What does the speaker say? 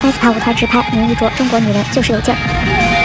奥斯卡舞台直拍，宁一卓，中国女人就是有劲儿。